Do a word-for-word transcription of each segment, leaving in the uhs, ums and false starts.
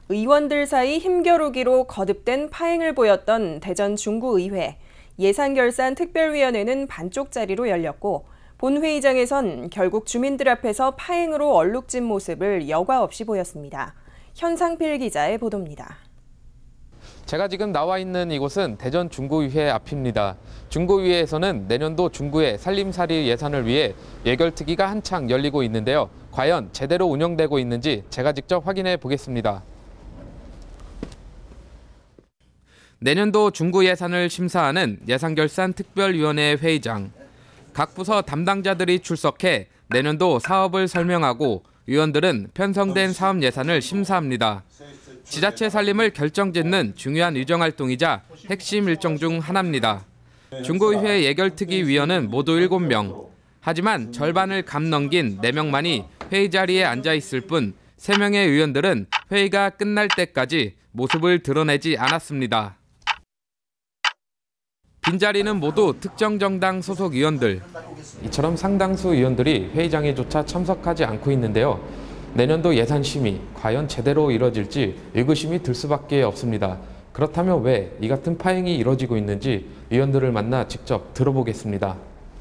의원들 사이 힘겨루기로 거듭된 파행을 보였던 대전 중구의회. 예산결산특별위원회는 반쪽짜리로 열렸고 본회의장에선 결국 주민들 앞에서 파행으로 얼룩진 모습을 여과 없이 보였습니다. 현상필 기자의 보도입니다. 제가 지금 나와 있는 이곳은 대전 중구의회 앞입니다. 중구의회에서는 내년도 중구의 살림살이 예산을 위해 예결특위가 한창 열리고 있는데요. 과연 제대로 운영되고 있는지 제가 직접 확인해 보겠습니다. 내년도 중구 예산을 심사하는 예산결산특별위원회 회의장. 각 부서 담당자들이 출석해 내년도 사업을 설명하고 위원들은 편성된 사업 예산을 심사합니다. 지자체 살림을 결정짓는 중요한 의정활동이자 핵심 일정 중 하나입니다. 중구의회 예결특위 위원은 모두 일곱 명. 하지만 절반을 감 넘긴 네 명만이 회의 자리에 앉아 있을 뿐 세 명의 의원들은 회의가 끝날 때까지 모습을 드러내지 않았습니다. 빈자리는 모두 특정 정당 소속 의원들. 이처럼 상당수 의원들이 회의장에조차 참석하지 않고 있는데요. 내년도 예산 심의 과연 제대로 이뤄질지 의구심이 들 수밖에 없습니다. 그렇다면 왜 이 같은 파행이 이뤄지고 있는지 의원들을 만나 직접 들어보겠습니다.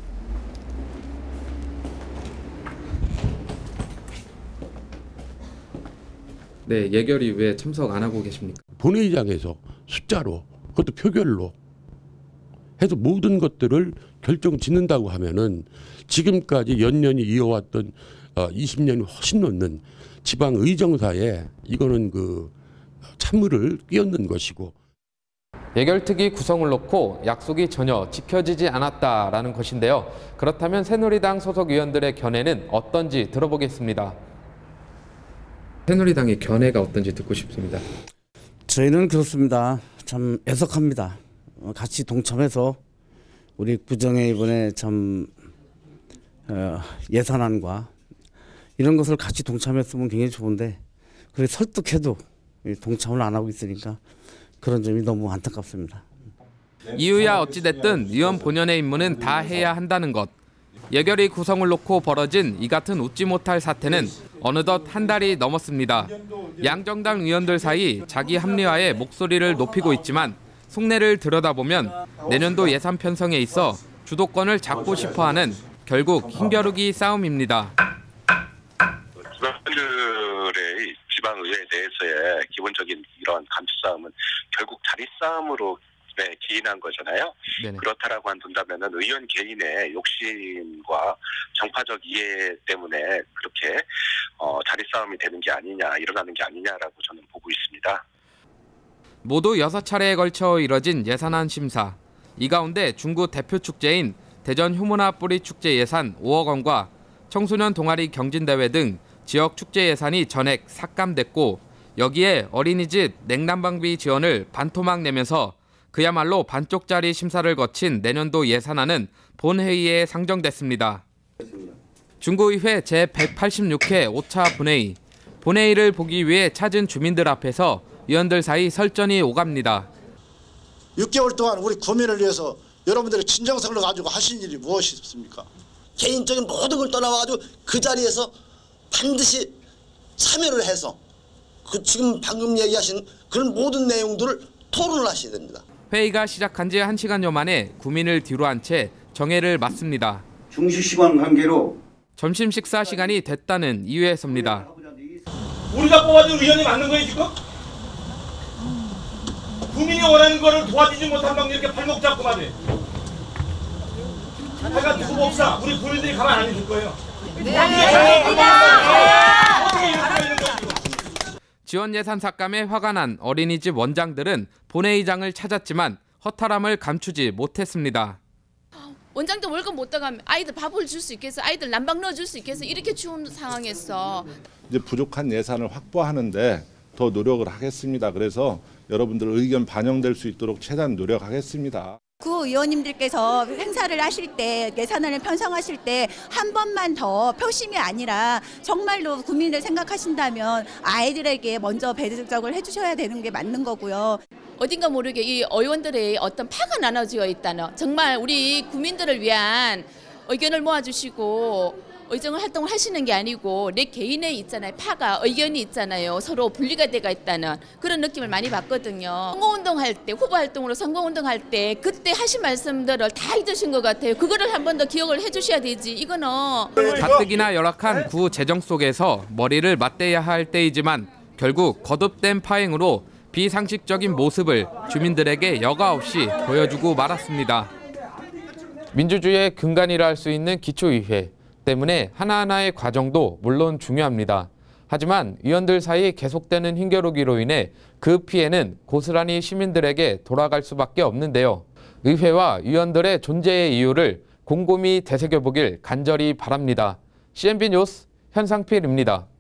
네, 예결위 왜 참석 안 하고 계십니까? 본회의장에서 숫자로, 그것도 표결로 해서 모든 것들을 결정 짓는다고 하면은 지금까지 연년이 이어왔던 이십 년이 훨씬 넘는 지방 의정사에 이거는 그 찬물을 끼얹는 것이고. 예결특위 구성을 놓고 약속이 전혀 지켜지지 않았다라는 것인데요. 그렇다면 새누리당 소속 의원들의 견해는 어떤지 들어보겠습니다. 새누리당의 견해가 어떤지 듣고 싶습니다. 저희는 그렇습니다. 참 애석합니다. 같이 동참해서 우리 구정에 이번에 참 어, 예산안과 이런 것을 같이 동참했으면 굉장히 좋은데 그래 설득해도 동참을 안 하고 있으니까 그런 점이 너무 안타깝습니다. 이유야 어찌됐든 의원 본연의 임무는 다 해야 한다는 것. 예결위 구성을 놓고 벌어진 이 같은 웃지 못할 사태는 어느덧 한 달이 넘었습니다. 양정당 의원들 사이 자기 합리화에 목소리를 높이고 있지만 속내를 들여다보면 내년도 예산 편성에 있어 주도권을 잡고 싶어하는 결국 힘겨루기 싸움입니다. 지방들의 지방의회 내에서의 기본적인 이런 감시 싸움은 결국 자리 싸움으로 네, 기인한 거잖아요. 네네. 그렇다라고 한다면은 의원 개인의 욕심과 정파적 이해 때문에 그렇게 어, 자리 싸움이 되는 게 아니냐, 일어나는 게 아니냐라고 저는 보고 있습니다. 모두 여섯 차례에 걸쳐 이뤄진 예산안 심사. 이 가운데 중구 대표 축제인 대전 효문화 뿌리 축제 예산 오억 원과 청소년 동아리 경진대회 등 지역 축제 예산이 전액 삭감됐고 여기에 어린이집 냉난방비 지원을 반토막 내면서 그야말로 반쪽짜리 심사를 거친 내년도 예산안은 본회의에 상정됐습니다. 중구의회 제백팔십육 회 오 차 본회의. 본회의를 보기 위해 찾은 주민들 앞에서 의원들 사이 설전이 오갑니다. 육 개월 동안 우리 구민을 위해서 여러분들의 진정성을 가지고 하신 일이 무엇이 있습니까? 개인적인 모든 걸 떠나가지고 그 자리에서 반드시 참여를 해서 그 지금 방금 얘기하신 그런 모든 내용들을 토론을 하셔야 됩니다. 회의가 시작한 지 한 시간여 만에 구민을 뒤로 한 채 정회를 마칩니다. 중시시간 관계로 점심 식사 시간이 됐다는 이유에서입니다. 우리가 뽑아준 의원이 맞는 거예요 지금? 국민이 원하는 거를 도와주지 못한 방 이렇게 발목 잡고 말해. 내가 두고 봅시다. 우리 국민들이 가만 안 있을 거예요. 네. 어떻게 이럴 수가 있는 거예요 지금? 지원 예산 삭감에 화가 난 어린이집 원장들은 본회의장을 찾았지만 허탈함을 감추지 못했습니다. 원장도 월급 못 따가면 아이들 밥을 줄 수 있겠어, 아이들 난방 넣어줄 수 있겠어, 이렇게 추운 상황에서 이제 부족한 예산을 확보하는데 더 노력을 하겠습니다. 그래서 여러분들 의견 반영될 수 있도록 최대한 노력하겠습니다. 구의원님들께서 행사를 하실 때 예산안을 편성하실 때 한 번만 더 표심이 아니라 정말로 국민을 생각하신다면 아이들에게 먼저 배정을 해주셔야 되는 게 맞는 거고요. 어딘가 모르게 이 의원들의 어떤 파가 나눠져 있다는 정말 우리 국민들을 위한 의견을 모아주시고 의정 활동을 하시는 게 아니고 내 개인의 있잖아요. 파가 의견이 있잖아요. 서로 분리가 돼가 있다는 그런 느낌을 많이 받거든요. 선거운동할 때 후보 활동으로 선거운동할 때 그때 하신 말씀들을 다 잊으신 것 같아요. 그거를 한 번 더 기억을 해주셔야 되지. 이거는 가뜩이나 열악한 구 재정 속에서 머리를 맞대야 할 때이지만 결국 거듭된 파행으로 비상식적인 모습을 주민들에게 여과 없이 보여주고 말았습니다. 민주주의의 근간이라 할 수 있는 기초의회 때문에 하나하나의 과정도 물론 중요합니다. 하지만 의원들 사이 계속되는 힘겨루기로 인해 그 피해는 고스란히 시민들에게 돌아갈 수밖에 없는데요. 의회와 의원들의 존재의 이유를 곰곰이 되새겨보길 간절히 바랍니다. 씨엔비 뉴스 현상필입니다.